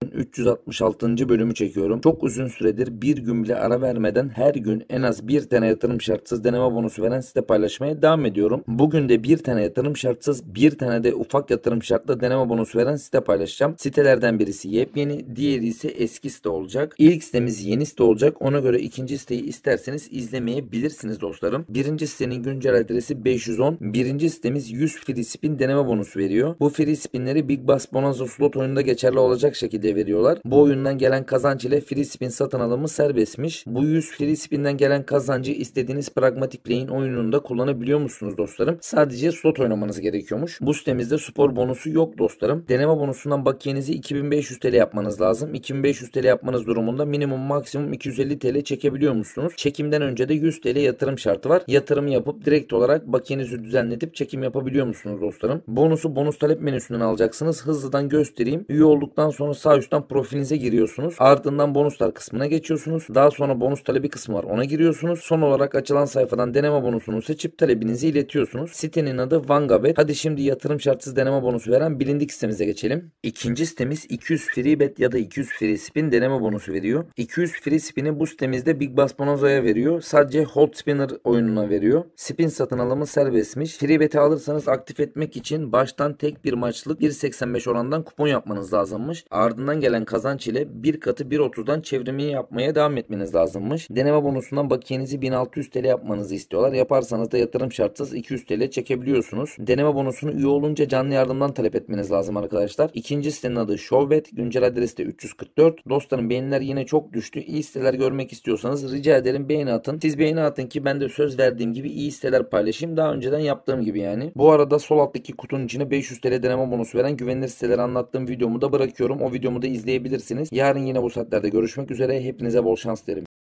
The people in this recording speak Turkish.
366. bölümü çekiyorum. Çok uzun süredir bir gün bile ara vermeden her gün en az bir tane yatırım şartsız deneme bonusu veren site paylaşmaya devam ediyorum. Bugün de bir tane yatırım şartsız, bir tane de ufak yatırım şartlı deneme bonusu veren site paylaşacağım. Sitelerden birisi yepyeni, diğeri ise eski site olacak. İlk sitemiz yeni site olacak. Ona göre ikinci siteyi isterseniz izlemeyebilirsiniz dostlarım. Birinci sitenin güncel adresi 510. Birinci sitemiz 100 free spin deneme bonusu veriyor. Bu free spinleri Big Bass Bonanza slot oyununda geçerli olacak şekilde veriyorlar. Bu oyundan gelen kazanç ile free spin satın alımı serbestmiş. Bu 100 free spin'den gelen kazancı istediğiniz Pragmatic Play'in oyununda kullanabiliyor musunuz dostlarım? Sadece slot oynamanız gerekiyormuş. Bu sitemizde spor bonusu yok dostlarım. Deneme bonusundan bakiyenizi 2500 TL yapmanız lazım. 2500 TL yapmanız durumunda minimum maksimum 250 TL çekebiliyor musunuz? Çekimden önce de 100 TL yatırım şartı var. Yatırımı yapıp direkt olarak bakiyenizi düzenletip çekim yapabiliyor musunuz dostlarım? Bonusu bonus talep menüsünden alacaksınız. Hızlıdan göstereyim. Üye olduktan sonra sağ üstten profilinize giriyorsunuz. Ardından bonuslar kısmına geçiyorsunuz. Daha sonra bonus talebi kısmı var. Ona giriyorsunuz. Son olarak açılan sayfadan deneme bonusunu seçip talebinizi iletiyorsunuz. Sitenin adı Vangabet. Hadi şimdi yatırım şartsız deneme bonusu veren bilindik sitemize geçelim. İkinci sitemiz 200 free bet ya da 200 free spin deneme bonusu veriyor. 200 free spin'i bu sitemizde Big Bass Bonanza'ya veriyor. Sadece Hot Spinner oyununa veriyor. Spin satın alımı serbestmiş. Free bet'i alırsanız aktif etmek için baştan tek bir maçlık 1.85 orandan kupon yapmanız lazımmış. Ardından gelen kazanç ile bir katı 1.30'dan çevirmeyi yapmaya devam etmeniz lazımmış. Deneme bonusundan bakiyenizi 1600 TL yapmanızı istiyorlar. Yaparsanız da yatırım şartsız 200 TL çekebiliyorsunuz. Deneme bonusunu üye olunca canlı yardımdan talep etmeniz lazım arkadaşlar. İkinci sitenin adı Showbet. Güncel adresi de 344. Dostlarım beğeniler yine çok düştü. İyi siteler görmek istiyorsanız rica ederim beğeni atın. Siz beğeni atın ki ben de söz verdiğim gibi iyi siteler paylaşayım. Daha önceden yaptığım gibi yani. Bu arada sol alttaki kutunun içine 500 TL deneme bonusu veren güvenilir siteleri anlattığım videomu da bırakıyorum. O videomu da izleyebilirsiniz. Yarın yine bu saatlerde görüşmek üzere. Hepinize bol şans derim.